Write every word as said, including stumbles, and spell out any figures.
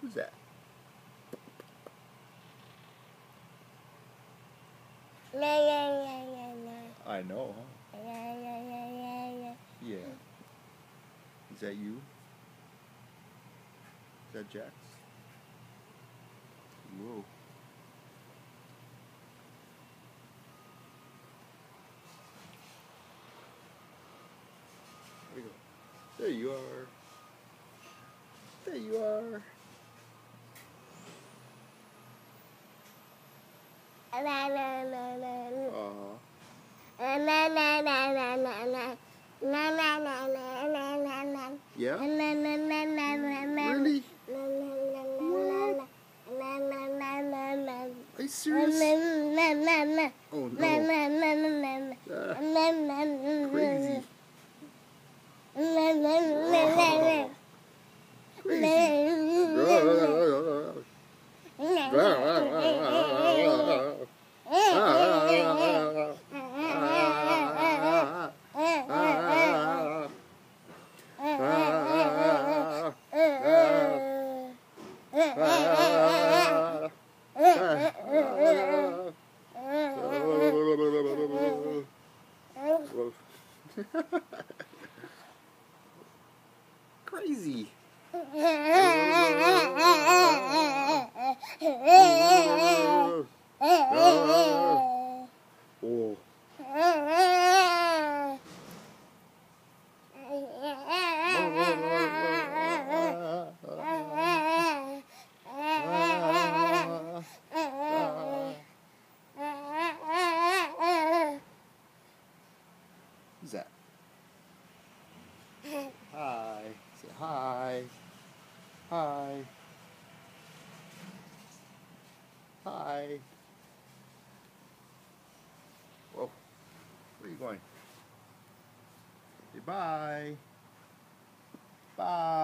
Who's that? I know, huh? Yeah. Is that you? Is that Jax? Whoa. There you go. There you are. There you are. Yeah? Really? What? Are you serious? Oh no. Ah, crazy. Crazy. Oh. Who's that? Hi. Say hi. Hi. Hi. Whoa. Where are you going? Say bye. Bye.